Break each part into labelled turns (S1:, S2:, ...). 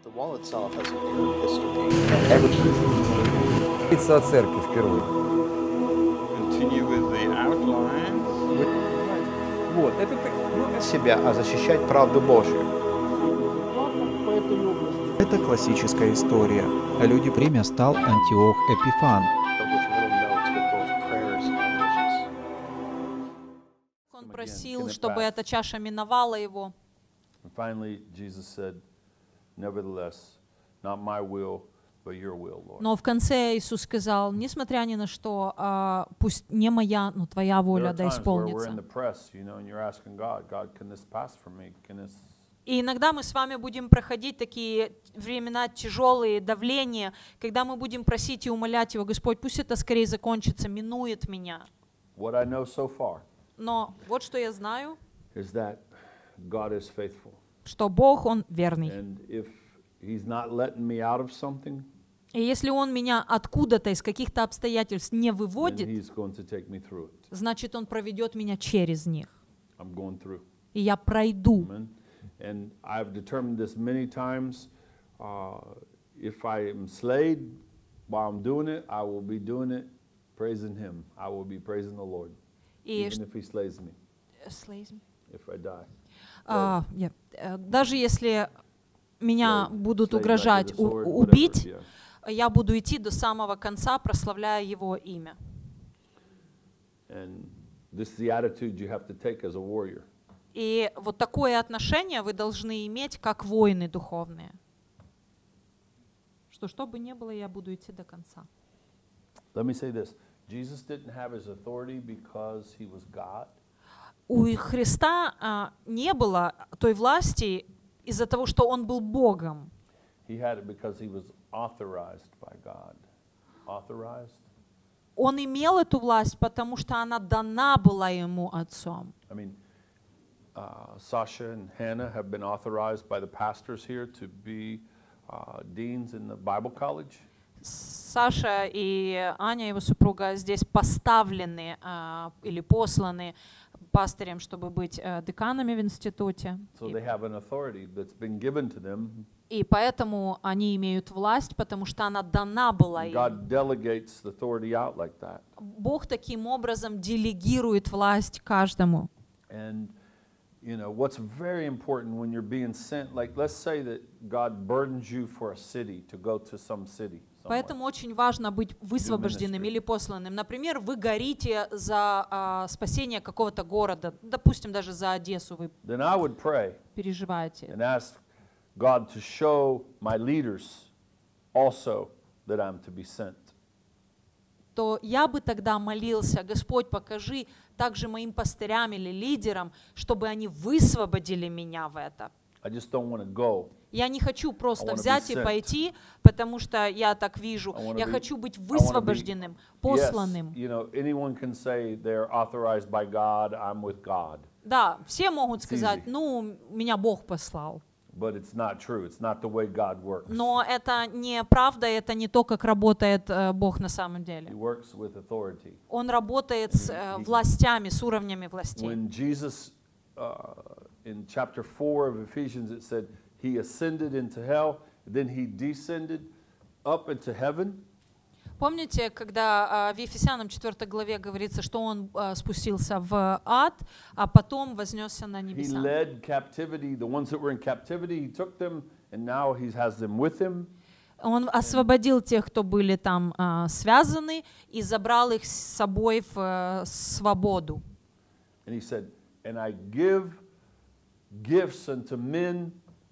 S1: The wall itself has a weird history.
S2: Говорится о церкви впервые.
S3: Continue with the outline.
S2: Вот, это
S1: Себя, а защищать правду Божью.
S4: Это классическая история. Люди
S5: Время стал Антиох Эпифан.
S1: With little notes with both prayers and wishes.
S6: Он просил, чтобы эта чаша миновала его.
S3: And finally, Jesus said, "Nevertheless, not my will, but your will, Lord."
S6: Но в конце Иисус сказал, несмотря ни на что, пусть не моя, но твоя
S3: There
S6: воля
S3: are
S6: да
S3: times where we're in
S6: исполнится.
S3: the press, and you're asking God, can this pass for me? Can this?
S6: И иногда мы с вами будем проходить такие времена тяжелые, давления, когда мы будем просить и умолять Его, Господь, пусть это скорее закончится, минует меня.
S3: What I know so far
S6: Но вот что я знаю,
S3: is that God is faithful,
S6: что Бог, Он верный.
S3: and if He's not letting me out of something,
S6: И если Он меня откуда-то из каких-то обстоятельств не
S3: then
S6: выводит,
S3: He's going to take me through it.
S6: значит, Он проведет меня через них.
S3: I'm going through.
S6: И я пройду.
S3: Amen. And I've determined this many times. If I am slayed while I'm doing it, I will be doing it praising Him. I will be praising the Lord,
S6: И
S3: even if He slays me,
S6: Slays me.
S3: if I die.
S6: Даже если меня будут
S3: Slayed
S6: угрожать
S3: by the sword, whatever,
S6: убить,
S3: yeah.
S6: я буду идти до самого конца, прославляя Его имя.
S3: And this is the attitude you have to take as a warrior.
S6: И вот такое отношение вы должны иметь, как воины духовные. Что бы ни было, я буду идти до конца.
S3: Let me say this. Jesus didn't have His authority because He was God.
S6: У Христа не было той власти из-за того, что Он был Богом.
S3: He had it because He was authorized by God. Authorized?
S6: Он имел эту власть, потому что она дана была Ему Отцом.
S3: I mean, Sasha and Hannah have been authorized by the pastors here to be deans in the Bible college.
S6: Саша и Аня, его супруга, здесь поставлены или посланы пастырем, чтобы быть деканами в институте.
S3: So they have an authority that's been given to them.
S6: И поэтому они имеют власть, потому что она дана была им.
S3: God delegates the authority out like that.
S6: Бог таким образом делегирует власть каждому.
S3: And what's very important when you're being sent, like let's say that God burdens you for a city to go to some city.
S6: Поэтому очень важно быть высвобожденным или посланным. Например, вы горите за спасение какого-то города, допустим, даже за Одессу вы
S3: Then I would pray
S6: переживаете.
S3: and ask God to show my leaders also that I'm to be sent.
S6: То я бы тогда молился, Господь, покажи также моим пастырям или лидерам, чтобы они высвободили меня в это.
S3: I just don't want to go.
S6: Я не хочу просто
S3: I wanna be
S6: взять и
S3: sent.
S6: пойти, потому что я так вижу.
S3: I wanna
S6: Я
S3: be-
S6: хочу быть
S3: I wanna be-
S6: высвобожденным, посланным.
S3: Yes, anyone can say they're authorized by God, I'm with God.
S6: Да, все могут сказать,
S3: easy.
S6: ну, меня Бог послал.
S3: But it's not true. It's not the way God works.
S6: Но это не правда, это не то, как работает Бог на самом
S3: He
S6: деле.
S3: works with authority.
S6: Он работает с властями, с уровнями властей.
S3: When Jesus, in chapter 4 of Ephesians, it said He ascended into hell, then He descended up into heaven.
S6: Помните, когда в Ефесянам 4 главе говорится, что Он спустился в ад, а потом вознесся на
S3: He
S6: небеса?
S3: led captivity, the ones that were in captivity, He took them, and now He has them with Him.
S6: Он освободил тех, кто были там связаны, и забрал их с собой в свободу.
S3: And He said, and I give gifts unto men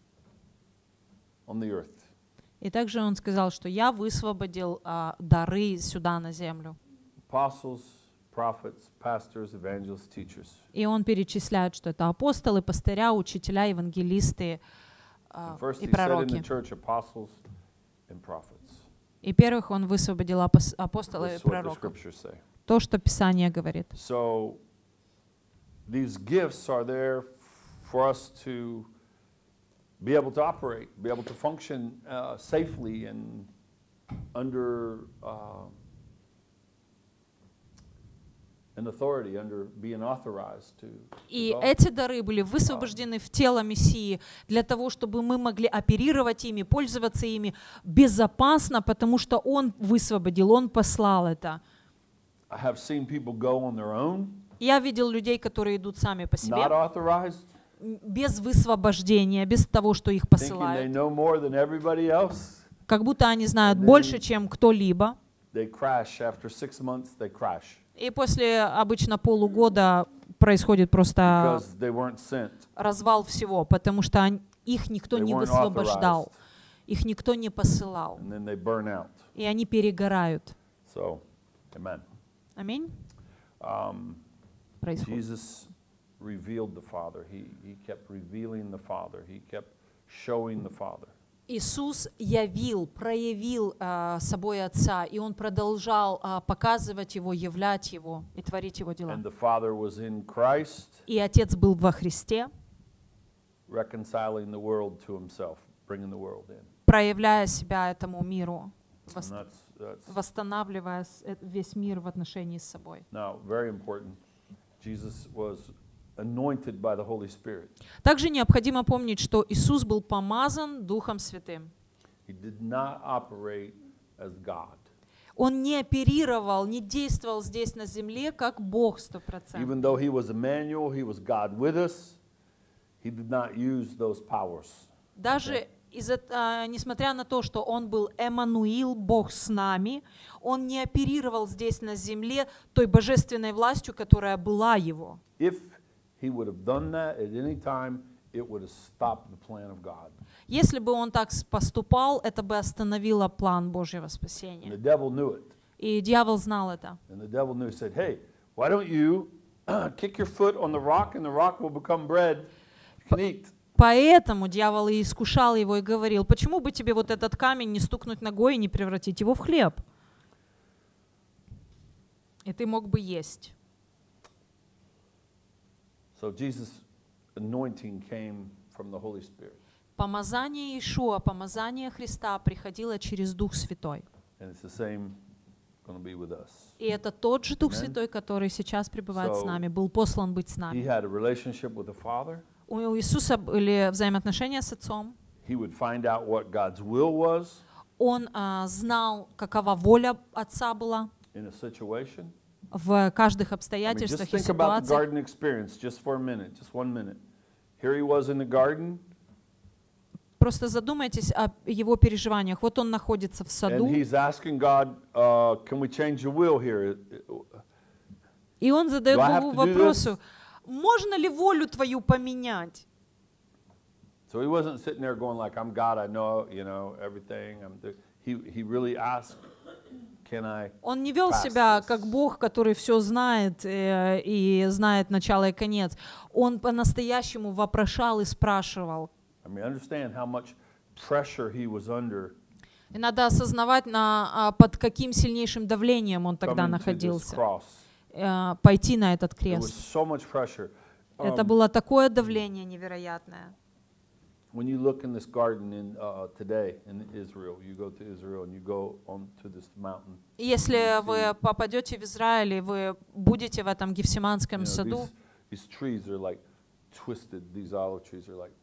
S3: on the earth.
S6: И также Он сказал, что я высвободил дары сюда на землю.
S3: Apostles, prophets, pastors, evangelists, teachers.
S6: И Он перечисляет, что это апостолы, пастыря, учителя, евангелисты
S3: First,
S6: и
S3: He said in the
S6: пророки.
S3: church, apostles and prophets.
S6: И первых Он высвободил апостолов
S3: This
S6: и
S3: is what the
S6: пророков.
S3: scriptures say.
S6: То, что Писание говорит.
S3: So, these gifts are there for us to be able to operate, be able to function safely and under and authority under being authorized to
S6: И
S3: go.
S6: эти дары были высвобождены в тело Мессии для того, чтобы мы могли оперировать ими, пользоваться ими безопасно, потому что Он высвободил, Он послал это.
S3: I have seen people go on their own,
S6: Я видел людей, которые идут сами по себе,
S3: not authorized,
S6: без высвобождения, без того, что их
S3: thinking they
S6: посылают.
S3: know more than everybody else.
S6: Как будто они знают больше, чем кто-либо.
S3: They crash after 6 months. They crash
S6: И после обычно полугода происходит просто
S3: because they weren't sent.
S6: развал всего, потому что их никто
S3: They
S6: не
S3: weren't
S6: высвобождал,
S3: authorized.
S6: их никто не посылал,
S3: And then they burn out.
S6: и они перегорают.
S3: So, amen.
S6: Аминь.
S3: Um,
S6: Происходит.
S3: Jesus revealed the Father. He kept revealing the Father. He kept showing the Father.
S6: Иисус проявил собой Отца, и Он продолжал показывать Его, являть Его и творить Его дела.
S3: And the Father was in Christ,
S6: И Отец был во Христе,
S3: reconciling the world to Himself, bringing the world in.
S6: проявляя себя этому миру,
S3: And that's
S6: восстанавливая весь мир в отношении с собой.
S3: now very important. Jesus was anointed by the Holy Spirit.
S6: Также необходимо помнить, что Иисус был помазан Духом Святым.
S3: He did not operate as God.
S6: Он не оперировал, не действовал здесь на земле, как Бог 100%.
S3: Even though He was Emmanuel, He was God with us, He did not use those powers.
S6: Даже несмотря на то, что Он был Эммануил, Бог с нами, Он не оперировал здесь на земле той божественной властью, которая была Его.
S3: If He would have done that at any time, it would have stopped the plan of God.
S6: Если бы Он так поступал, это бы остановило план Божьего
S3: And
S6: спасения.
S3: the devil knew it.
S6: И дьявол знал это.
S3: And the devil knew, he said, hey, why don't you kick your foot on the rock and the rock will become bread you can eat.
S6: Поэтому дьявол и искушал его и говорил, почему бы тебе вот этот камень не стукнуть ногой и не превратить его в хлеб? И ты мог бы есть.
S3: So Jesus' anointing came from the Holy Spirit.
S6: Помазание Иешуа, помазание Христа приходило через Дух Святой.
S3: And it's the same going to be with us.
S6: И это тот же Дух
S3: Amen.
S6: Святой, который сейчас пребывает с
S3: So,
S6: нами, был послан быть с
S3: He
S6: нами.
S3: had a relationship with the Father.
S6: У Иисуса были взаимоотношения с Отцом.
S3: He would find out what God's will was
S6: Он знал, какова воля Отца была
S3: in a situation.
S6: в каждых
S3: I mean, just
S6: обстоятельствах и
S3: think about the
S6: ситуациях.
S3: garden experience just for a minute, just 1 minute. Here he was in the garden,
S6: Просто задумайтесь о его переживаниях. Вот он находится в
S3: and
S6: саду,
S3: he's asking God, can we change your will here?
S6: и он задает
S3: Do I have
S6: Богу
S3: to do
S6: вопросу, можно ли волю твою поменять?
S3: So he wasn't sitting there going like, I'm God, I know, everything. He really asked, can I?
S6: Он не вел
S3: pass
S6: себя
S3: this?
S6: как Бог, который все знает и знает начало и конец. Он по-настоящему вопрошал и спрашивал.
S3: I mean, understand how much pressure he was under
S6: И надо осознавать, под каким сильнейшим давлением он тогда
S3: coming to this
S6: находился.
S3: cross.
S6: Пойти на этот
S3: There was
S6: крест.
S3: so much pressure.
S6: Это было такое давление невероятное.
S3: When you look in this garden today in Israel, you go to Israel and you go onto this mountain.
S6: Если вы попадете в Израиль, и вы будете в этом Гефсиманском саду,
S3: These trees are like twisted. These olive trees are like.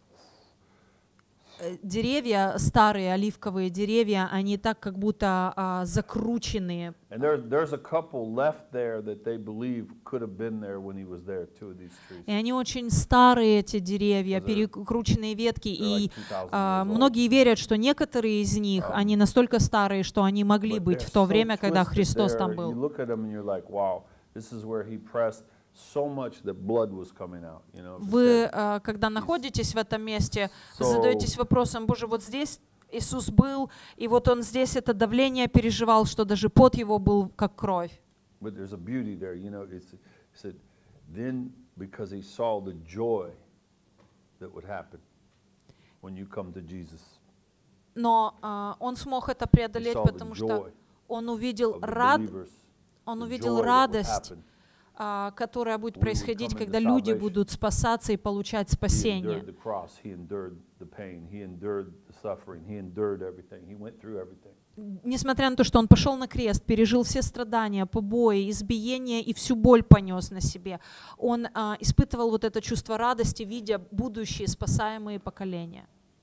S6: деревья, старые оливковые деревья, они так как будто закрученные.
S3: And there's a couple left there that they believe could have been there when he was there. 2 of these trees.
S6: И они очень старые, эти деревья,
S3: They're-
S6: перекрученные ветки.
S3: they're
S6: И
S3: like 2000 years old.
S6: многие верят, что некоторые из них, они настолько старые, что они могли
S3: But
S6: быть
S3: they're
S6: в то
S3: so
S6: время, когда
S3: twisted
S6: Христос
S3: there.
S6: там
S3: You
S6: был.
S3: look at them and you're like, wow, this is where he pressed so much that blood was coming out. Just
S6: Вы,
S3: said,
S6: когда находитесь в этом месте,
S3: So-
S6: задаетесь вопросом, Боже, вот здесь Иисус был, и вот Он здесь это давление переживал, что даже пот Его был как кровь.
S3: But there's a beauty there, He said, then because he saw the joy that would happen when you come to Jesus.
S6: Но Он смог это
S3: He
S6: преодолеть,
S3: saw the
S6: потому что
S3: joy
S6: Он увидел
S3: of the believers.
S6: Он
S3: the
S6: увидел
S3: joy that would
S6: радость
S3: happen
S6: которая будет
S3: we would
S6: происходить,
S3: come into
S6: когда люди
S3: salvation.
S6: будут спасаться и получать
S3: He
S6: спасение.
S3: endured the cross. He endured the pain. He endured the suffering. He endured everything. He went through everything.
S6: Несмотря на то, что он пошел на крест, пережил все страдания, побои, избиения и всю боль понес на себе, он испытывал вот это чувство радости, видя будущие спасаемые поколения.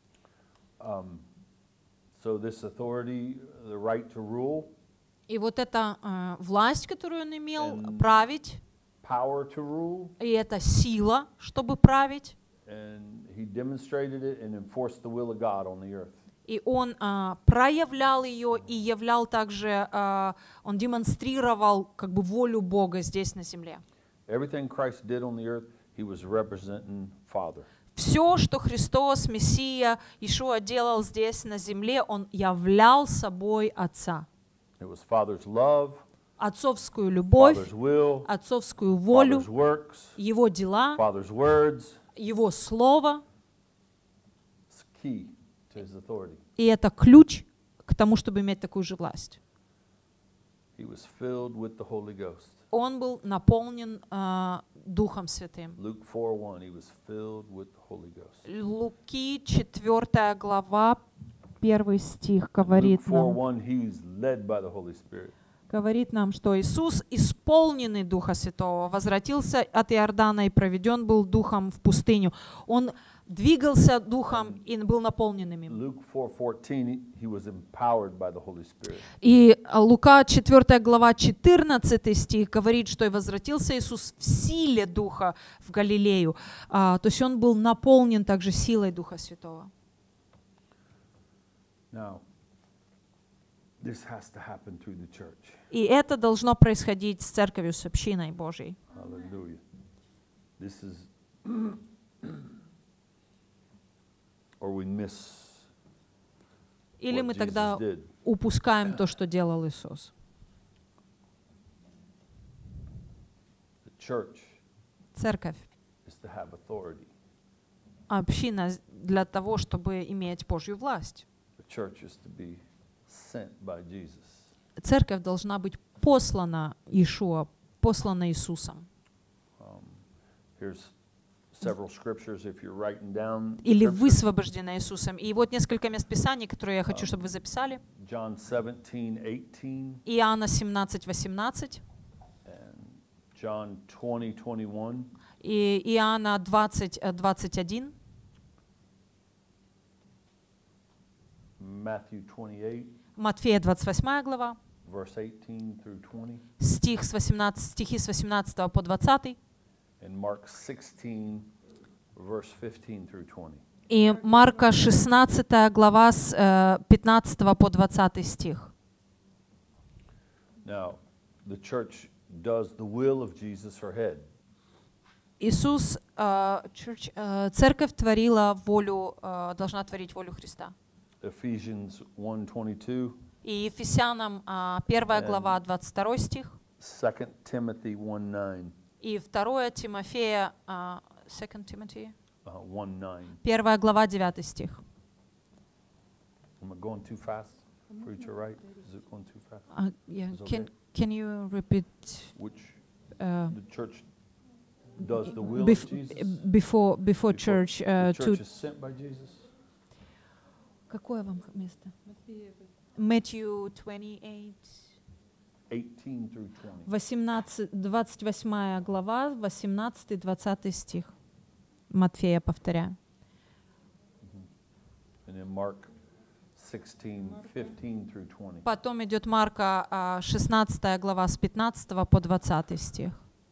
S3: So this authority, the right to rule,
S6: И вот эта власть, которую он имел,
S3: And-
S6: править,
S3: power to rule,
S6: и эта сила, чтобы править,
S3: and he demonstrated it and enforced the will of God on the earth.
S6: и он проявлял ее и являл также, он демонстрировал как бы волю Бога здесь на земле.
S3: Everything Christ did on the earth, he was representing Father.
S6: Все, что Христос, Мессия, Иешуа делал здесь на земле, он являл собой Отца.
S3: It was Father's love,
S6: Отцовскую любовь,
S3: Father's will,
S6: отцовскую волю,
S3: Father's works,
S6: Его дела,
S3: Father's words.
S6: Его Слово.
S3: It's key to his authority.
S6: И это ключ к тому, чтобы иметь такую же власть.
S3: He was filled with the Holy Ghost.
S6: Он был наполнен Духом Святым.
S3: Luke 4:1, he was filled with the Holy Ghost.
S6: Луки 4 глава, 1 стих
S3: Luke
S6: говорит нам,
S3: 4:1, he's led by the Holy Spirit.
S6: что Иисус, исполненный Духа Святого, возвратился от Иордана и проведен был Духом в пустыню. Он двигался Духом и был наполненным им.
S3: Luke 4:14, he was empowered by the Holy Spirit.
S6: И Лука 4 глава 14 стих говорит, что и возвратился Иисус в силе Духа в Галилею. То есть он был наполнен также силой Духа Святого.
S3: Now, this has to happen through the church.
S6: И это должно происходить с церковью, с общиной Божьей.
S3: Hallelujah. This is, or we miss
S6: Или
S3: what
S6: мы
S3: Jesus
S6: тогда
S3: did.
S6: упускаем то, что делал Иисус.
S3: The church
S6: Церковь,
S3: is to have authority.
S6: община для того, чтобы иметь Божью власть.
S3: The church is to be sent by Jesus.
S6: Церковь должна быть послана Иешуа, послана Иисусом.
S3: Here's several scriptures if you're writing down.
S6: Или
S3: scripture.
S6: высвобождена Иисусом. И вот несколько мест Писаний, которые я хочу, чтобы вы записали.
S3: John 17:18
S6: Иоанна 17:18
S3: and John 20:21.
S6: и Иоанна 20:21,
S3: Matthew 28,
S6: Матфея 28 глава,
S3: verse 18 through 20,
S6: стихи с 18 по 20,
S3: and Mark 16, verse 15 through 20.
S6: и Марка 16 глава с 15 по 20 стих.
S3: Now, the church does the will of Jesus, her head.
S6: Иисус, церковь творила волю, должна творить волю Христа.
S3: Ephesians 1:22,
S6: И Ефесянам 1 глава 22 стих,
S3: 2 Timothy 1:9,
S6: и 2 Тимофея 2 Timothy,
S3: 1:9.
S6: 1 глава 9 стих.
S3: Am I going too fast for you to write? Is it going too fast? It's okay.
S6: Can you repeat
S3: Which the church does the will of Jesus?
S6: before church
S3: The
S6: to
S3: church is sent by Jesus.
S6: какое вам место? Matthew 28.
S3: 18 through 20.
S6: 28 глава, 18-20 стих. Матфея, повторяю.
S3: And then Mark 16:15 through 20.
S6: Потом идет Марка 16 глава с 15 по 20 стих.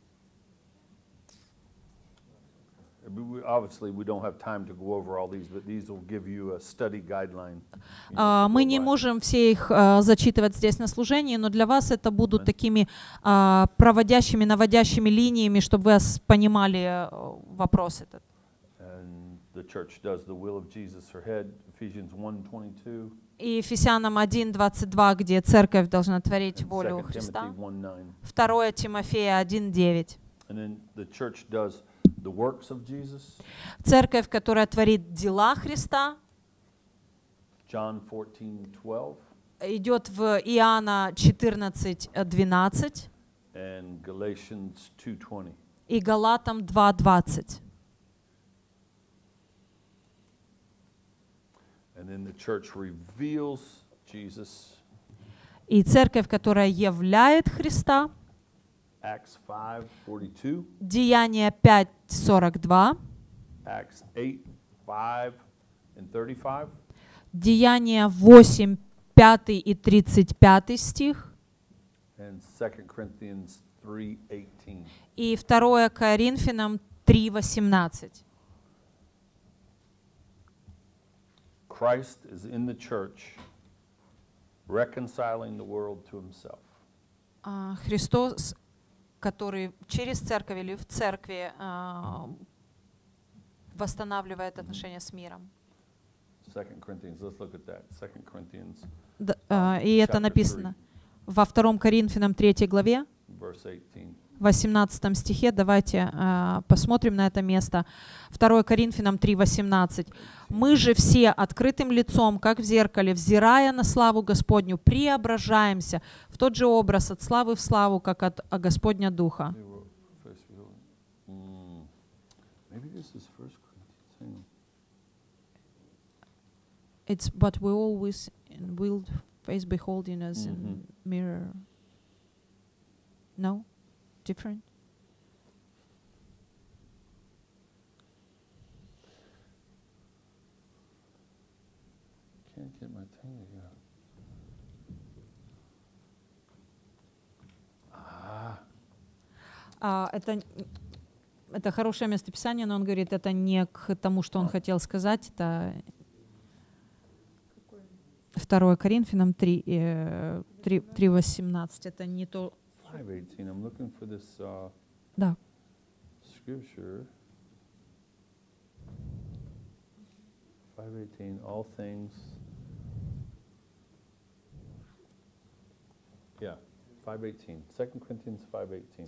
S3: Obviously, we don't have time to go over all these, but these will give you a study guideline.
S6: Мы не можем все их зачитывать здесь на служении, но для вас это будут такими проводящими, наводящими линиями, чтобы вы понимали вопрос этот.
S3: And the church does the will of Jesus, her head, Ephesians 1:22.
S6: И Ефесянам 1:22, где церковь должна творить
S3: and
S6: волю
S3: 2
S6: Христа.
S3: Timothy 1:9.
S6: 2 Тимофея 1:9.
S3: And then the church does the works of Jesus,
S6: Церковь, которая творит дела Христа,
S3: John 14:12.
S6: идет в Иоанна 14:12.
S3: and Galatians 2:20.
S6: и Галатам 2:20.
S3: And then the church reveals Jesus.
S6: И церковь, которая являет Христа,
S3: Acts 5:42,
S6: Деяния 5:42,
S3: Acts 8:5 and 35,
S6: Деяния 8, 5 и 35 стих,
S3: and 2 Corinthians 3:18.
S6: и 2 Коринфянам 3:18.
S3: Christ is in the church, reconciling the world to himself.
S6: Христос, который через церковь или в церкви восстанавливает отношения с миром.
S3: 2 Corinthians, let's look at that. 2 Corinthians
S6: И это
S3: chapter
S6: написано во 2 Коринфянам 3 главе,
S3: verse 18.
S6: в 18 стихе. Давайте посмотрим на это место. 2 Коринфянам 3:18. «Мы же все открытым лицом, как в зеркале, взирая на славу Господню, преображаемся в тот же образ от славы в славу, как от Господня Духа».
S3: Maybe this is 1 Corinthians. Hang on.
S6: It's but we always will face beholding us in mirror. No? Different?
S3: Can't get my thing together.
S6: Это хорошее местописание, но он говорит, это не к тому, что он хотел сказать. Это 2 Коринфянам 3:18. Это не то.
S3: 5:18. I'm looking for this
S6: Да.
S3: scripture. 5:18. All things. Yeah, 5:18. 2 Corinthians 5:18.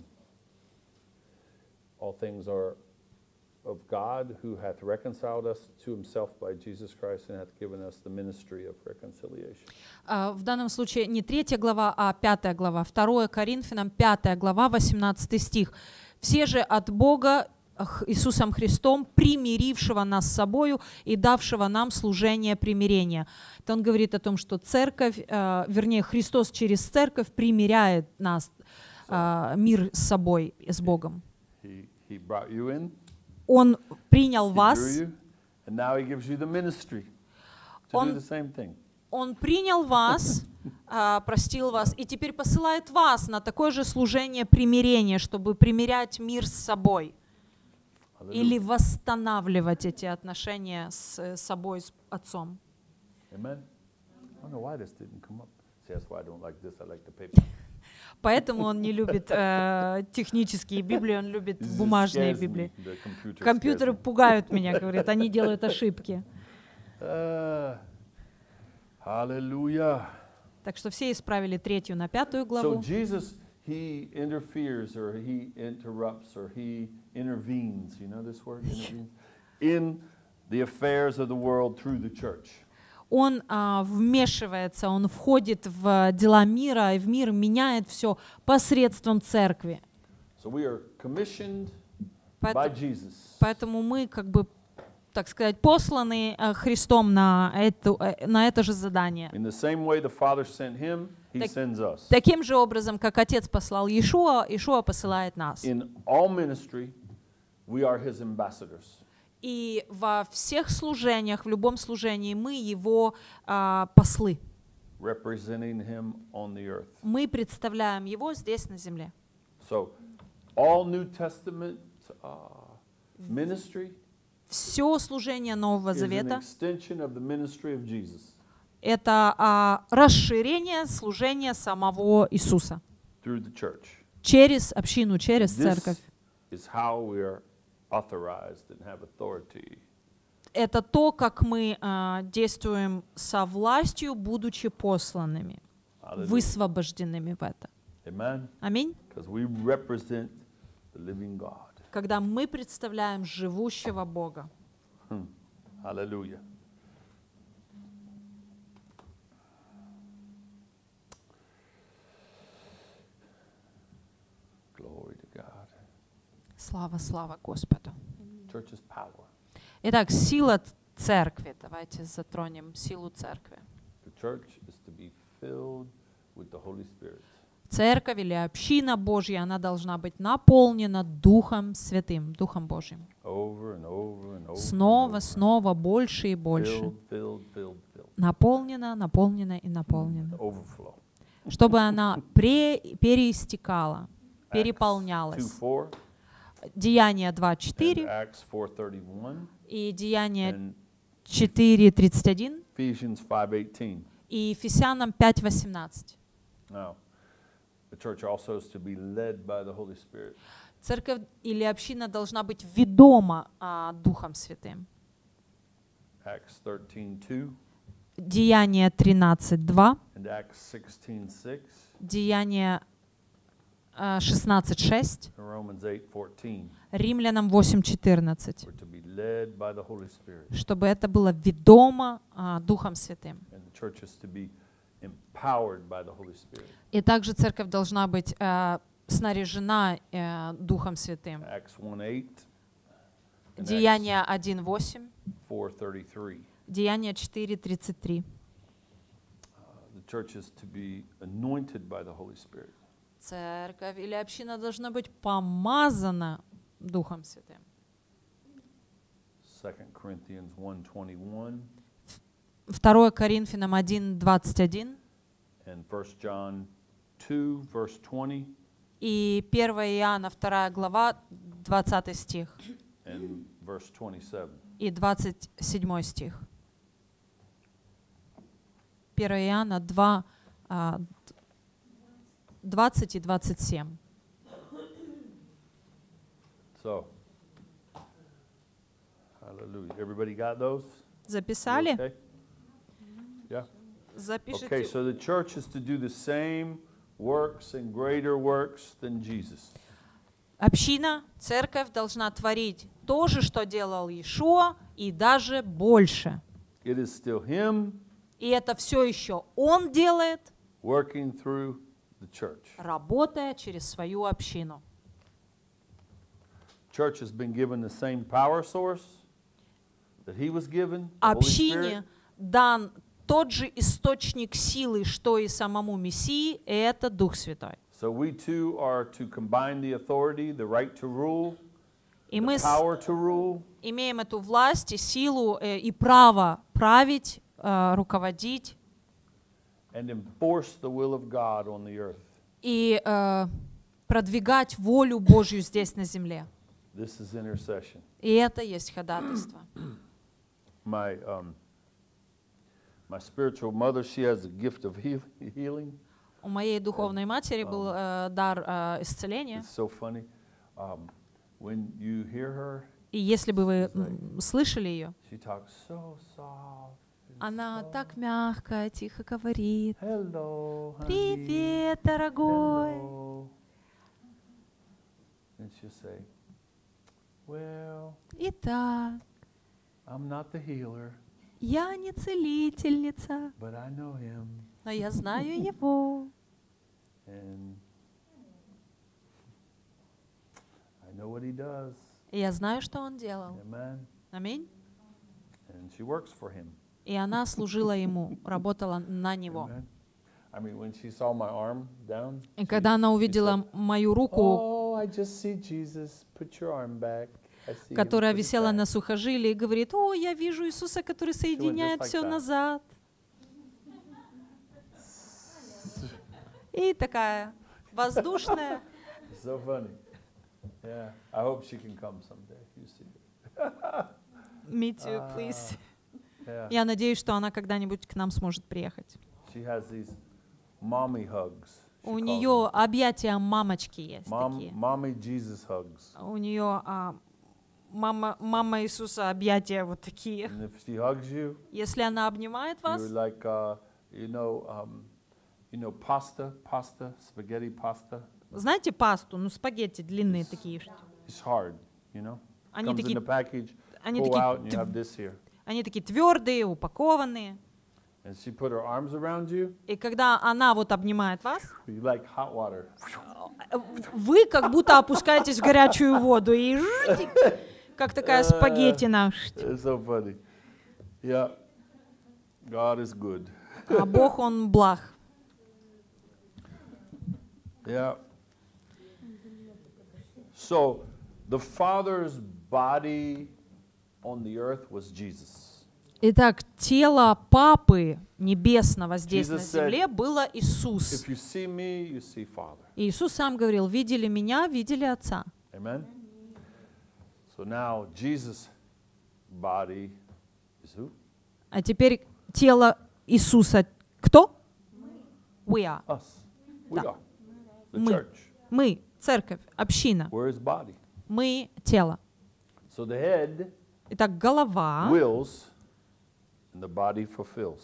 S3: All things are of God, who hath reconciled us to himself by Jesus Christ and hath given us the ministry of reconciliation.
S6: В данном случае не 3 глава, а 5 глава. 2 Коринфянам 5 глава, 18 стих. «Все же от Бога Иисусом Христом, примирившего нас с собою и давшего нам служение примирения». То он говорит о том, что церковь, вернее, Христос через церковь примиряет нас, мир с собой, с Богом.
S3: He brought you in.
S6: Он принял
S3: He
S6: вас,
S3: drew you, and now he gives you the ministry to do the same thing.
S6: Он принял вас, простил вас, и теперь посылает вас на такое же служение примирения, чтобы примирять мир с собой или восстанавливать эти отношения с собой, с Отцом.
S3: Amen. I don't know why this didn't come up. See, that's why I don't like this. I like the paper.
S6: Поэтому он не любит технические Библии, он любит
S3: This just
S6: бумажные
S3: scares me.
S6: Библии.
S3: The computer
S6: Компьютеры
S3: scares me.
S6: пугают меня, говорят, они делают ошибки.
S3: Hallelujah.
S6: Так что все исправили 3 на 5
S3: So
S6: главу.
S3: Jesus, he interferes or he interrupts or he intervenes. You know this word, intervenes? In the affairs of the world through the church.
S6: Он вмешивается, он входит в дела мира, и в мир меняет все посредством церкви.
S3: So we are commissioned by Jesus.
S6: Поэтому мы, как бы, так сказать, посланы Христом на это же задание.
S3: In the same way the Father sent him, he sends us.
S6: Таким же образом, как Отец послал Иешуа, Иешуа посылает нас.
S3: In all ministry, we are his ambassadors.
S6: И во всех служениях, в любом служении мы Его послы.
S3: Representing him on the earth.
S6: Мы представляем Его здесь, на земле.
S3: So, all New Testament ministry
S6: Все служение Нового
S3: is an
S6: Завета
S3: extension of the ministry of Jesus.
S6: — это расширение служения самого Иисуса
S3: Through the church.
S6: через общину, через церковь.
S3: This is how we are authorized and have authority.
S6: Это то, как мы действуем со властью, будучи посланными, высвобожденными в это.
S3: Amen.
S6: Аминь.
S3: Because we represent the living God.
S6: Когда мы представляем живущего Бога.
S3: Hallelujah.
S6: Слава, слава Господу.
S3: Church is power.
S6: Итак, сила церкви. Давайте затронем силу церкви.
S3: The church is to be filled with the Holy Spirit.
S6: Церковь или община Божья, она должна быть наполнена Духом Святым, Духом Божьим.
S3: Over and over and over.
S6: Снова, снова, больше и больше.
S3: Filled.
S6: Наполнена, наполнена и наполнена.
S3: Overflow.
S6: Чтобы она переистекала, переполнялась.
S3: 2:4
S6: Деяния
S3: and
S6: 2:4
S3: Acts 4:31
S6: и Деяния
S3: and
S6: 4:31
S3: Ephesians 5:18.
S6: и Ефесянам 5:18.
S3: Now, the church also is to be led by the Holy Spirit.
S6: Церковь или община должна быть ведома Духом Святым.
S3: Acts 13:2
S6: Деяния 13:2,
S3: and Acts 16:6
S6: Деяния 16:6,
S3: and Romans 8:14.
S6: Римлянам 8:14.
S3: We're to be led by the Holy Spirit.
S6: Чтобы это было ведомо Духом Святым.
S3: And the church is to be empowered by the Holy Spirit.
S6: И также церковь должна быть снаряжена Духом Святым.
S3: Acts 1:8 and
S6: Деяния 1:8,
S3: 4:33.
S6: Деяния 4:33.
S3: The church is to be anointed by the Holy Spirit.
S6: Церковь или община должна быть помазана Духом Святым.
S3: 2 Corinthians 1:21
S6: 2 Коринфянам 1:21
S3: and 1 John 2 verse 20
S6: и 1 Иоанна 2 глава 20 стих
S3: and verse 27.
S6: и 27 стих. 1 Иоанна 2, 20 и 27.
S3: So, hallelujah. Everybody got those? You
S6: Записали?
S3: Okay? Yeah. Okay,
S6: Запишите.
S3: so the church is to do the same works and greater works than Jesus.
S6: Община, церковь должна творить то же, что делал Иешуа, и даже больше.
S3: It is still Him
S6: И это все еще Он делает,
S3: working through the church.
S6: работая через свою общину.
S3: Church has been given the same power source that He was given, the Holy Spirit.
S6: Общине дан тот же источник силы, что и самому Мессии, и это Дух Святой.
S3: So we too are to combine the authority, the right to rule,
S6: И
S3: the
S6: мы
S3: power to rule,
S6: имеем эту власть и силу и право править, руководить
S3: and enforce the will of God on the earth.
S6: и продвигать волю Божью здесь на земле.
S3: This is intercession.
S6: И это есть ходатайство.
S3: My spiritual mother, she has a gift of healing.
S6: У моей духовной матери был дар исцеления.
S3: It's so funny. When you hear her,
S6: И если бы вы слышали ее,
S3: she talks so soft.
S6: она так мягко, тихо говорит.
S3: Hello, honey.
S6: Привет, дорогой.
S3: Hello. And she'll say, well,
S6: Итак,
S3: I'm not the healer,
S6: я не целительница,
S3: but I know him.
S6: но я знаю его.
S3: And I know what he does.
S6: И я знаю, что он делал.
S3: Amen.
S6: Аминь.
S3: And she works for him.
S6: И она служила ему, работала на него.
S3: Amen. I mean, when she saw my arm down,
S6: И когда она увидела мою руку,
S3: oh, I just see Jesus. Put your arm back. I see him.
S6: которая
S3: Put it
S6: висела
S3: back.
S6: на сухожилии, и говорит: «О, я вижу Иисуса, который соединяет
S3: like
S6: все
S3: that.
S6: назад». И такая воздушная.
S3: So funny. Yeah. I hope she can come someday. You see.
S6: Me too, please.
S3: Yeah.
S6: Я надеюсь, что она когда-нибудь к нам сможет приехать.
S3: She has these mommy hugs. she
S6: У
S3: calls
S6: нее объятия мамочки есть
S3: them.
S6: такие.
S3: Mommy Jesus hugs.
S6: У нее мама Иисуса объятия вот такие.
S3: And if she hugs you,
S6: Если она обнимает вас,
S3: you're like, pasta, spaghetti pasta.
S6: знаете пасту, ну спагетти длинные такие.
S3: It's hard, you know.
S6: Они
S3: Comes in
S6: такие,
S3: the package.
S6: они
S3: Pull
S6: такие,
S3: out and you have this here.
S6: они такие твердые, упакованные.
S3: and she put her arms around you,
S6: И когда она вот обнимает вас,
S3: you like hot water.
S6: вы как будто опускаетесь в горячую воду и как такая спагеттина.
S3: It's so funny. Yeah, God is good.
S6: А Бог, Он благ.
S3: Yeah. So the Father's body on the earth was Jesus.
S6: Итак, тело Папы Небесного здесь на
S3: Jesus said,
S6: земле было Иисус.
S3: If you see me, you see Father.
S6: И Иисус сам говорил: видели меня, видели Отца.
S3: Amen. So now Jesus' body is who?
S6: А теперь тело Иисуса кто? We are.
S3: Us. We
S6: Да.
S3: are. The
S6: Мы.
S3: church.
S6: Мы, церковь, община.
S3: We're his body.
S6: Мы тело.
S3: So the head
S6: Итак, голова,
S3: wills and the body fulfills.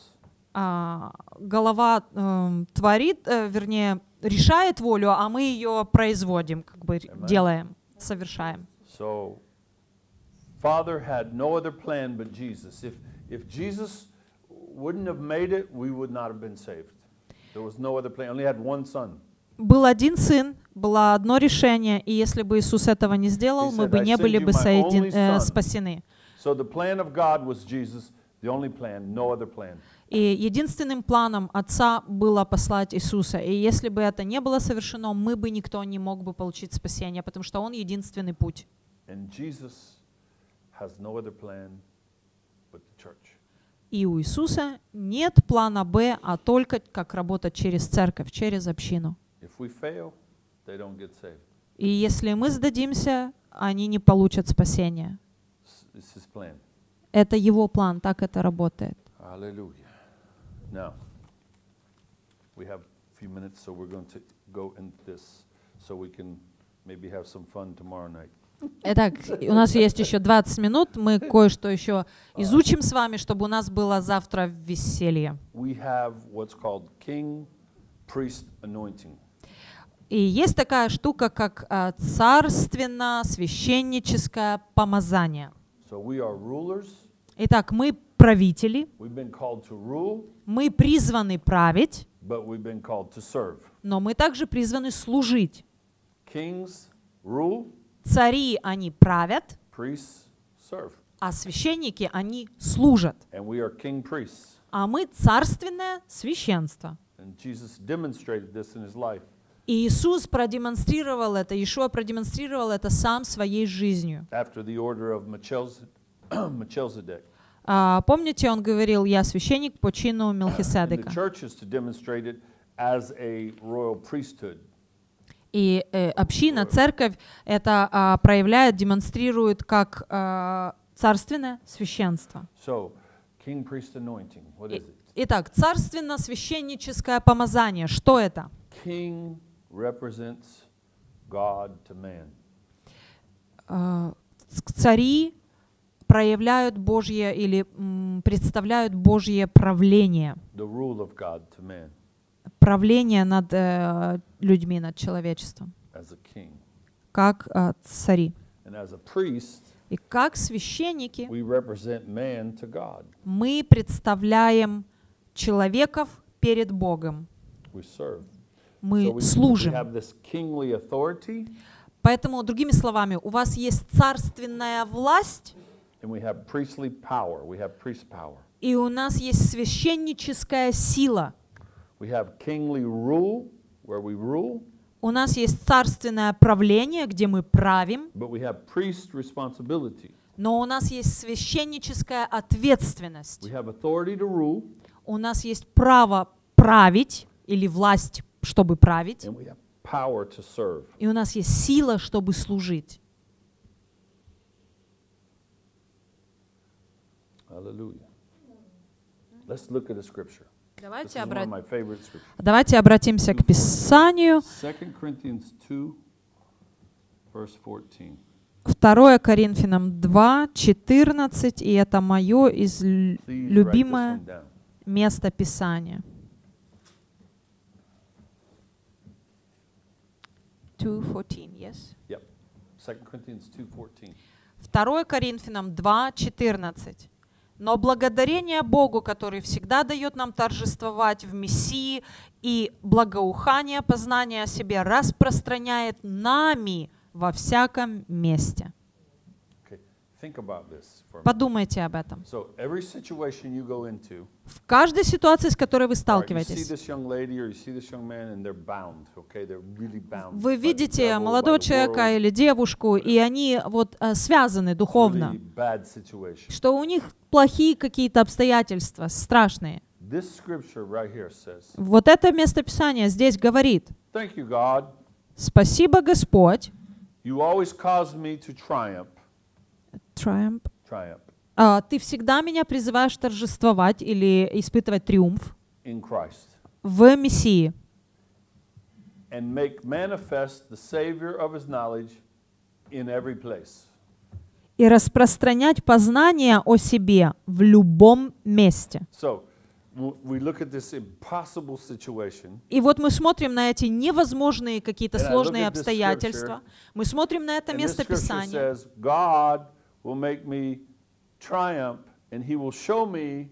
S6: голова творит, вернее, решает волю, а мы ее производим, как бы делаем, совершаем.
S3: So Father had no other plan but Jesus. If Jesus wouldn't have made it, we would not have been saved. There was no other plan. Only had one son.
S6: Был один сын, было одно решение, и если бы Иисус этого не сделал, мы бы не были бы спасены.
S3: So the plan of God was Jesus, the only plan, no other plan.
S6: И единственным планом Отца было послать Иисуса. И если бы это не было совершено, мы бы никто не мог бы получить спасение, потому что Он единственный путь.
S3: And Jesus has no other plan but the church.
S6: И у Иисуса нет плана Б, а только как работать через церковь, через общину.
S3: If we fail, they don't get saved.
S6: И если мы сдадимся, они не получат спасения.
S3: It's his plan.
S6: Это Его план, так это работает.
S3: Hallelujah. Now, we have a few minutes, so we're going to go into this so we can maybe have some fun tomorrow night.
S6: Итак, у нас есть еще 20 минут, мы кое-что еще изучим с вами, чтобы у нас было завтра веселье.
S3: We have what's called king priest anointing.
S6: И есть такая штука, как царственно-священническое помазание.
S3: So we are rulers.
S6: Итак, мы правители,
S3: We've been called to rule,
S6: мы призваны править,
S3: but we've been called to serve.
S6: но мы также призваны служить.
S3: Kings rule,
S6: Цари, они правят,
S3: priests serve.
S6: а священники, они служат.
S3: And we are king priests.
S6: А мы царственное священство.
S3: And Jesus demonstrated this in his life.
S6: И Иисус продемонстрировал это, Иешуа продемонстрировал это сам своей жизнью.
S3: After the order of Melchizedek.
S6: Помните, он говорил: «Я священник по чину
S3: And the
S6: Мелхиседека».
S3: church is to demonstrate it as a royal priesthood.
S6: И община, церковь это проявляет, демонстрирует как царственное священство.
S3: So, king priest anointing, what is it?
S6: Итак, царственно-священническое помазание. Что это?
S3: King represents God to man.
S6: Цари проявляют Божье или представляют Божье правление.
S3: The rule of God to man
S6: Правление над людьми, над человечеством.
S3: as a king.
S6: Как цари.
S3: And as a priest,
S6: И как священники
S3: we represent man to God.
S6: мы представляем человеков перед Богом.
S3: We serve. So
S6: Мы
S3: we
S6: служим.
S3: have this kingly authority
S6: Поэтому, другими словами, у вас есть царственная власть,
S3: and we have priestly power. We have priest power.
S6: и у нас есть священническая сила.
S3: We have kingly rule where we rule,
S6: У нас есть царственное правление, где мы правим,
S3: but we have priest responsibility.
S6: но у нас есть священническая ответственность.
S3: We have authority to rule
S6: У нас есть право править или власть, чтобы править,
S3: and we have power to serve.
S6: и у нас есть сила, чтобы служить.
S3: Hallelujah. Let's look at the scripture. This
S6: Давайте,
S3: is one of my favorite scriptures.
S6: Давайте обратимся к Писанию.
S3: 2 Corinthians 2, verse 14.
S6: 2 Коринфянам 2, 14, и это мое
S3: Please write this
S6: любимое
S3: one down.
S6: место Писания. 2:14, yes.
S3: Yep. 2 Corinthians 2:14.
S6: 2 Коринфянам 2, 14. Но благодарение Богу, который всегда дает нам торжествовать в Мессии, и благоухание, познание о себе распространяет нами во всяком месте.
S3: Okay, think about this for a minute.
S6: Подумайте об этом.
S3: So every situation you go into,
S6: В каждой ситуации, с которой вы
S3: all right, you see
S6: сталкиваетесь,
S3: this young lady or you see this young man and they're bound, okay? They're really bound.
S6: вы
S3: by the
S6: видите
S3: devil, by
S6: молодого
S3: the
S6: человека
S3: world.
S6: или девушку, и они вот связаны духовно,
S3: Really bad situation.
S6: что у них плохие какие-то обстоятельства, страшные.
S3: This scripture right here says,
S6: Вот это местописание здесь говорит:
S3: "Thank you, God.
S6: «Спасибо, Господь».
S3: You always cause me to triumph.
S6: Triumph.
S3: Triumph
S6: Ты всегда меня призываешь торжествовать или испытывать триумф
S3: in Christ
S6: в Мессии
S3: and make manifest the Savior of His knowledge in every place."
S6: и распространять познание о себе в любом месте.
S3: So we look at this impossible situation.
S6: И вот мы смотрим на эти невозможные какие-то
S3: And I look
S6: сложные
S3: at this
S6: обстоятельства. Мы смотрим на это
S3: And this scripture
S6: местописание.
S3: says, God will make me triumph, and He will show me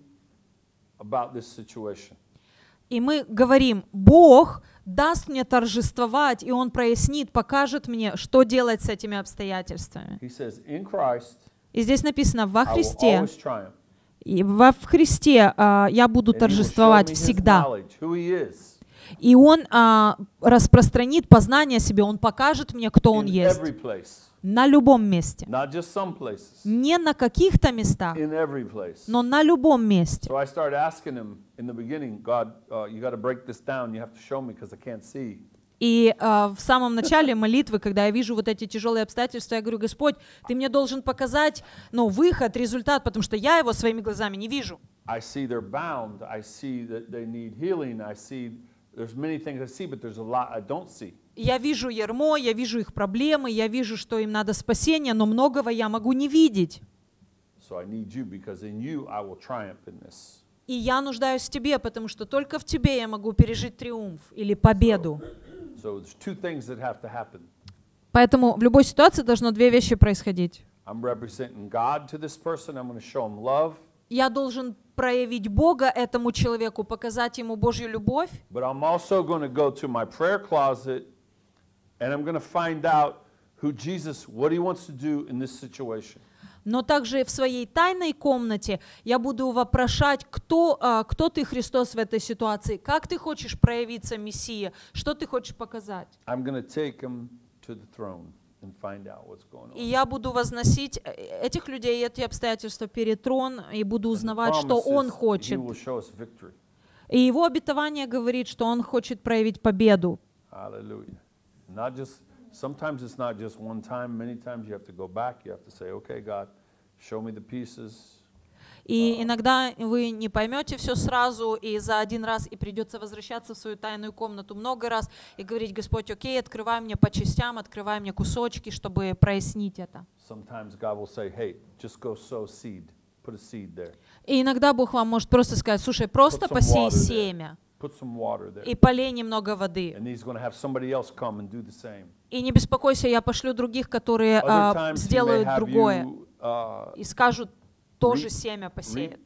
S3: about this situation.
S6: И мы говорим: Бог даст мне торжествовать, и Он прояснит, покажет мне, что делать с этими обстоятельствами.
S3: He says, in Christ,
S6: И здесь написано: во
S3: I will
S6: Христе.
S3: always triumph.
S6: И в Христе я буду
S3: And He will show
S6: торжествовать
S3: me His
S6: всегда.
S3: knowledge, who He is,
S6: И Он распространит познание о себе, Он покажет мне, кто Он
S3: in
S6: есть.
S3: every place.
S6: На любом месте.
S3: Not just some places,
S6: Не на каких-то местах,
S3: in every place.
S6: но на любом месте.
S3: So I started asking Him in the beginning, God, you got to break this down. You have to show me because I can't see.
S6: И в самом начале молитвы, когда я вижу вот эти тяжелые обстоятельства, я говорю: Господь, Ты мне должен показать, выход, результат, потому что я его своими глазами не вижу.
S3: I see they're bound. I see that they need healing. I see there's many things I see, but there's a lot I don't see.
S6: Я вижу ярмо, я вижу их проблемы, я вижу, что им надо спасение, но многого я могу не видеть.
S3: So I need you because in you I will triumph in this.
S6: И я нуждаюсь в Тебе, потому что только в Тебе я могу пережить триумф или победу.
S3: So there's two things that have to happen.
S6: Поэтому в любой ситуации должно две вещи происходить.
S3: I'm representing God to this person. I'm going to show him love,
S6: Я должен проявить Бога этому человеку, показать ему Божью любовь,
S3: but I'm also going to go to my prayer closet and I'm going to find out who Jesus, what he wants to do in this situation.
S6: но также в своей тайной комнате я буду вопрошать, кто Ты, Христос, в этой ситуации, как Ты хочешь проявиться, Мессия, что Ты хочешь показать.
S3: I'm going to take him to the throne and find out what's going
S6: И
S3: on.
S6: я буду возносить этих людей, эти обстоятельства перед трон, и буду узнавать, что Он
S3: He
S6: хочет.
S3: will show us victory.
S6: И Его обетование говорит, что Он хочет проявить победу.
S3: Hallelujah. Not just, sometimes it's not just one time. Many times you have to go back. You have to say, okay, God, show me the pieces.
S6: И иногда вы не поймете все сразу, и за один раз, и придется возвращаться в свою тайную комнату много раз и говорить: Господь, окей, открывай мне по частям, открывай мне кусочки, чтобы прояснить это.
S3: Sometimes God will say, hey, just go sow seed. Put a seed there.
S6: И иногда Бог вам может просто сказать: слушай, просто
S3: Put some
S6: посей
S3: water there.
S6: семя
S3: Put some water there.
S6: и полей немного воды.
S3: And He's going to have somebody else come and do the same.
S6: И не беспокойся, я пошлю других, которые
S3: Other times He may
S6: сделают
S3: have
S6: другое
S3: you
S6: и скажут: тоже
S3: reap-
S6: семя посеет.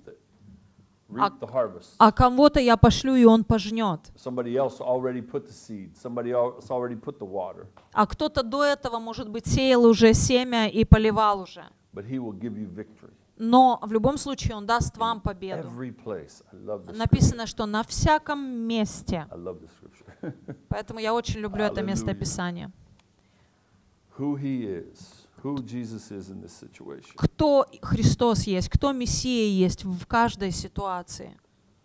S3: reap the harvest.
S6: А кого-то я пошлю, и он пожнет.
S3: Somebody else already put the seed. Somebody else already put the water.
S6: А кто-то до этого, может быть, сеял уже семя и поливал уже.
S3: But He will give you victory.
S6: Но в любом случае Он даст вам победу.
S3: Every place. I love this scripture.
S6: Написано, что на всяком месте.
S3: I love this scripture.
S6: Поэтому я очень люблю это
S3: Аллилуйя.
S6: местописание.
S3: Who He is, who Jesus is in this situation.
S6: Кто Христос есть, кто Мессия есть в каждой ситуации.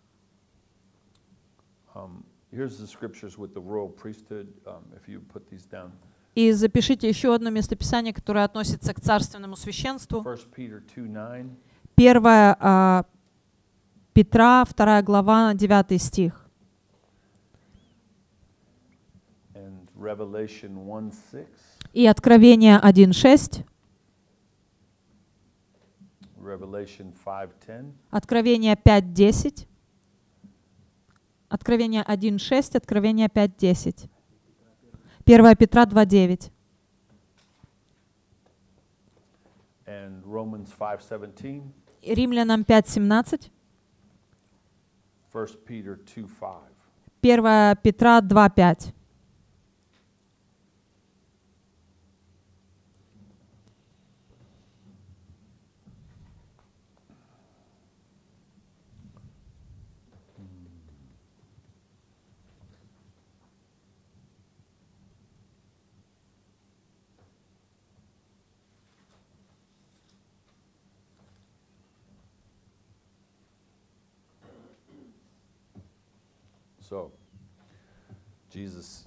S3: Here's the scriptures with the royal priesthood. If you put these down.
S6: И запишите еще одно местописание, которое относится к царственному священству.
S3: 1 Peter 2:9.
S6: 1 Петра, 2 глава, 9 стих.
S3: And Revelation 1:6.
S6: И Откровение 1.6,
S3: Revelation 5:10.
S6: Откровение 5.10, Откровение 1.6, Откровение 5.10, 1 Петра 2.9
S3: And Romans 5:17.
S6: Римлянам 5:17,
S3: 1 Peter 2:5.
S6: 1 Петра 2:5.
S3: So, Jesus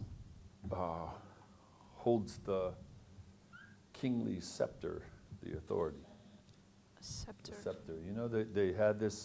S3: holds the kingly scepter, the authority. The scepter. You know, they had this,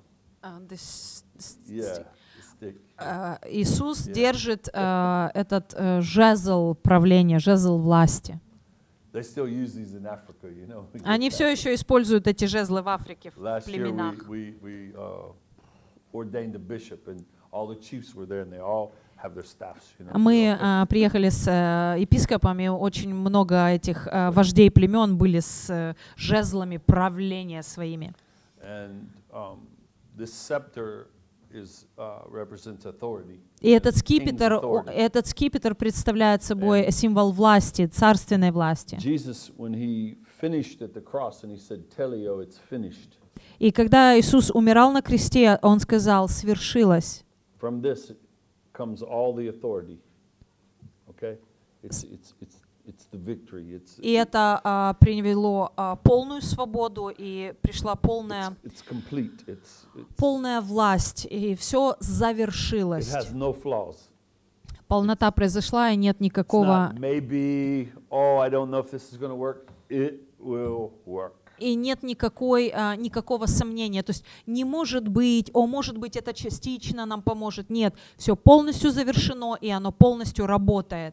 S3: yeah, the stick.
S6: Иисус держит этот жезл правления, жезл власти.
S3: They still use these in Africa, you know.
S6: Они все еще используют эти жезлы в Африке, в
S3: Last year
S6: племенах.
S3: we ordained a bishop, and all the chiefs were there, and they all have their staffs, you know.
S6: Мы приехали с епископами, очень много этих вождей племен были с жезлами правления своими.
S3: And this scepter represents authority.
S6: И этот
S3: King's authority.
S6: скипетр представляет собой символ власти, царственной власти.
S3: Jesus, when he finished at the cross, and he said, "Teleo, it's finished."
S6: И когда Иисус умирал на кресте, Он сказал: «Свершилось».
S3: From this comes all the authority. Okay, it's the victory.
S6: И это привело полную свободу, и пришла полная
S3: It's complete. It's
S6: власть, и все
S3: it
S6: завершилось.
S3: has no flaws.
S6: Полнота произошла, и нет
S3: It's
S6: никакого,
S3: not maybe, oh, I don't know if this is going to work. It will work.
S6: и нет никакого сомнения. То есть не может быть, может быть, это частично нам поможет. Нет, все полностью завершено, и оно полностью работает.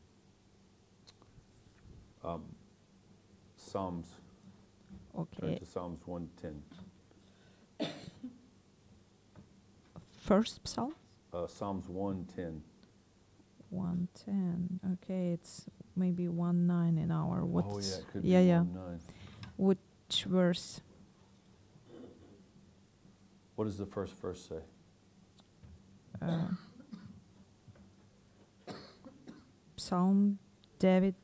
S3: Psalms. Turn to Psalms 110.
S6: First Psalm?
S3: Psalms 110.
S6: 110. Okay, it's maybe 1:9 in our.
S3: Oh
S6: What's
S3: yeah, it could be
S6: yeah.
S3: 1:9.
S6: Which verse?
S3: What does the first verse say?
S6: Psalm David.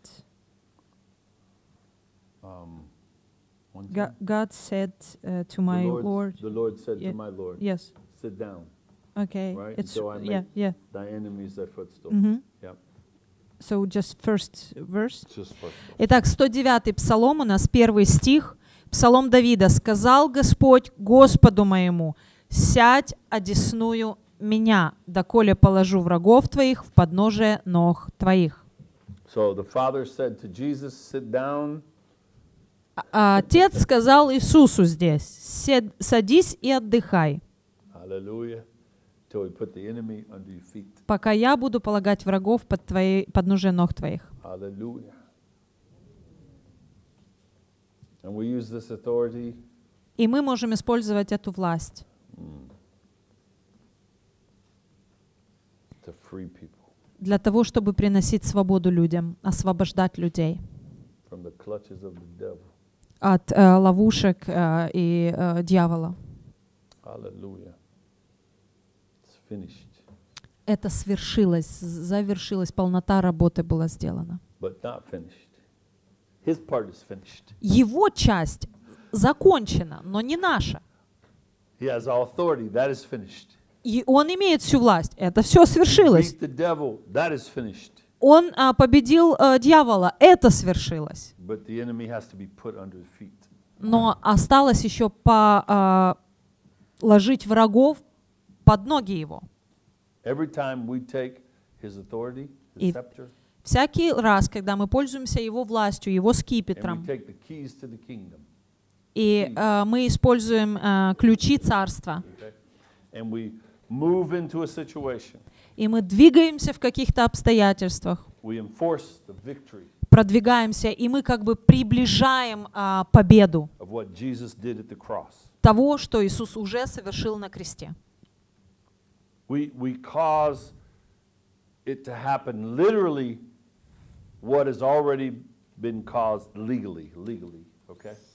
S3: 110?
S6: God said to my Lord.
S3: The Lord said
S6: Yeah.
S3: to my Lord,
S6: Yes.
S3: sit down.
S6: Okay.
S3: Right?
S6: It's
S3: Until I make
S6: yeah.
S3: thy enemies thy footstool.
S6: Mhm.
S3: Yep.
S6: So just first verse.
S3: It's just first verse.
S6: Итак, 109-й псалом у нас, 1 стих. Псалом Давида. «Сказал Господь Господу моему, сядь одесную меня, доколе положу врагов твоих в подножие ног твоих».
S3: So the Father said to Jesus, sit down.
S6: Отец сказал Иисусу здесь: «Садись и отдыхай,
S3: Hallelujah. Till we put the enemy under your feet.
S6: пока я буду полагать врагов под подножие ног твоих».
S3: Hallelujah. And we use this authority
S6: И мы можем использовать эту власть
S3: to free people
S6: для того, чтобы приносить свободу людям, освобождать людей
S3: from the clutches of the devil.
S6: от ловушек и дьявола.
S3: Hallelujah. It's finished.
S6: Это свершилось, завершилось, полнота работы была сделана.
S3: But not finished. His part is finished.
S6: Его часть закончена, но не наша.
S3: He has all authority. That is finished.
S6: И он имеет всю власть. Это все свершилось.
S3: Beat the devil. That is finished.
S6: Он победил дьявола. Это свершилось.
S3: But the enemy has to be put under feet.
S6: Но осталось еще положить врагов под ноги его.
S3: Every time we take his authority, his
S6: И
S3: scepter,
S6: всякий раз, когда мы пользуемся его властью, его
S3: and we
S6: скипетром,
S3: take the keys to the kingdom,
S6: и мы используем ключи царства,
S3: okay? And we move into a situation,
S6: и мы двигаемся в каких-то обстоятельствах,
S3: we enforce the victory
S6: продвигаемся, и мы как бы приближаем победу
S3: of what Jesus did at the cross.
S6: того, что Иисус уже совершил на кресте.
S3: We cause it to happen literally what has already been caused legally, okay?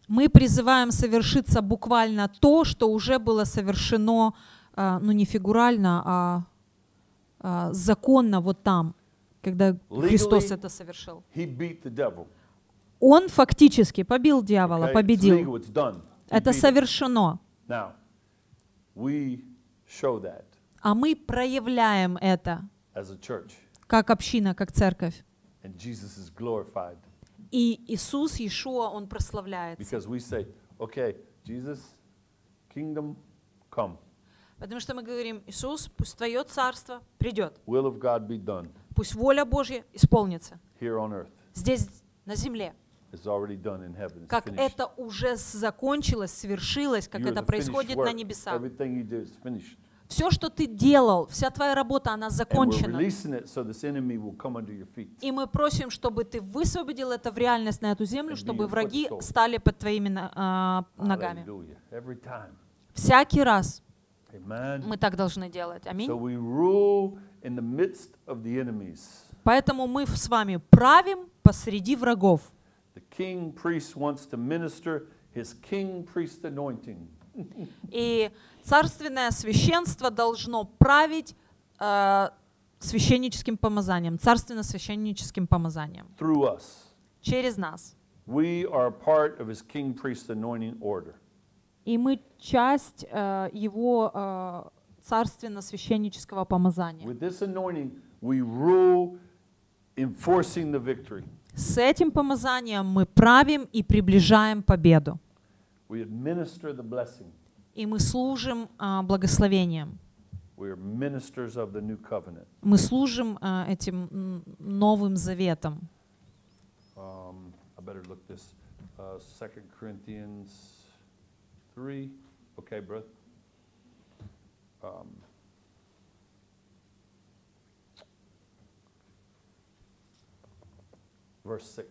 S6: Мы призываем совершиться буквально то, что уже было совершено, ну не фигурально, а законно вот там, когда Христос это совершил.
S3: He beat the devil.
S6: Он фактически побил дьявола,
S3: Okay? It's
S6: победил.
S3: legal, it's done. He
S6: Это
S3: beat it.
S6: совершено.
S3: Now, we show that
S6: А мы проявляем это
S3: as a church,
S6: как община, как церковь.
S3: and Jesus is glorified
S6: И Иисус, Иешуа, Он прославляется.
S3: because we say, okay, Jesus, kingdom come,
S6: Потому что мы говорим: Иисус, пусть Твое царство придет.
S3: will of God be done
S6: Пусть воля Божья исполнится.
S3: here on earth.
S6: Здесь, на земле.
S3: It's already done in heaven. It's
S6: Как
S3: finished.
S6: это уже закончилось, свершилось, как
S3: You're
S6: это
S3: the finished
S6: происходит на
S3: work.
S6: небесах.
S3: Everything you do is finished.
S6: Все, что ты делал, вся твоя работа, она
S3: And we're
S6: закончена.
S3: releasing it so this enemy will come under your feet.
S6: И мы просим, чтобы ты высвободил это в реальность на эту землю,
S3: And be
S6: чтобы
S3: your
S6: враги
S3: footstool.
S6: стали под твоими ногами.
S3: Hallelujah. Every time.
S6: Всякий раз
S3: Amen.
S6: мы так должны делать.
S3: So
S6: Аминь.
S3: we rule in the midst of the enemies.
S6: Поэтому мы с вами правим посреди врагов.
S3: The king priest wants to minister his king priest anointing.
S6: И царственное священство должно править священническим помазанием, царственно-священническим помазанием
S3: Through us.
S6: через нас.
S3: We are part of his king priest anointing order.
S6: И мы часть его царственно-священнического помазания.
S3: With this anointing, we rule, enforcing the victory.
S6: С этим помазанием мы правим и приближаем победу.
S3: We administer the blessing.
S6: И мы служим благословением.
S3: We are ministers of the new covenant.
S6: Мы служим этим новым заветом.
S3: I better look this. 2 Corinthians 3. Okay, brother. Verse 6.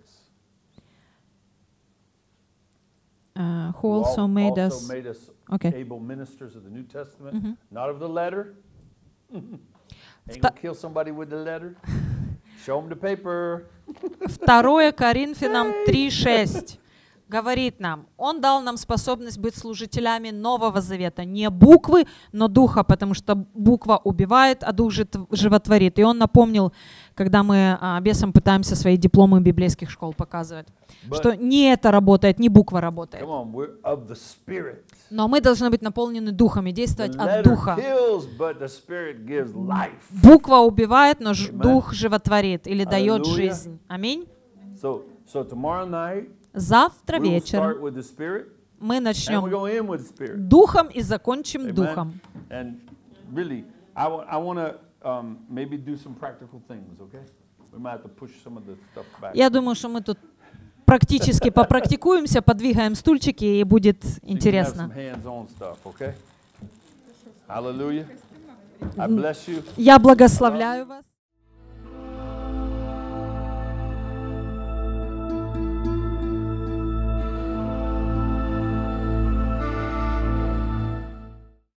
S6: Who also made us Okay.
S3: able ministers of the New Testament, not of the letter. Ain't
S6: Вта-
S3: gonna kill somebody with the letter. Show them the paper.
S6: 2 Коринфянам 3:6 говорит нам: Он дал нам способность быть служителями Нового Завета. Не буквы, но духа, потому что буква убивает, а дух животворит. И он напомнил, когда мы бесам пытаемся свои дипломы библейских школ показывать, что не это работает, не буква работает.
S3: Come on, we're of the Spirit.
S6: Но мы должны быть наполнены духом и
S3: The
S6: действовать от
S3: letter
S6: духа.
S3: kills, but the Spirit gives life.
S6: Буква убивает, но
S3: Amen.
S6: дух животворит или дает
S3: Hallelujah.
S6: жизнь. Аминь.
S3: So tomorrow night,
S6: Завтра
S3: we will start
S6: вечером
S3: with the Spirit,
S6: мы
S3: and we're
S6: начнем
S3: going to end with the Spirit.
S6: духом и закончим
S3: Amen.
S6: духом.
S3: And really, I want to maybe do some practical things, okay? We might have to push some of the stuff back.
S6: Я думаю, что мы тут практически попрактикуемся, подвигаем стульчики, и будет
S3: So you can have
S6: интересно.
S3: some hands-on stuff, okay? Hallelujah. I bless you.
S6: Я благословляю вас.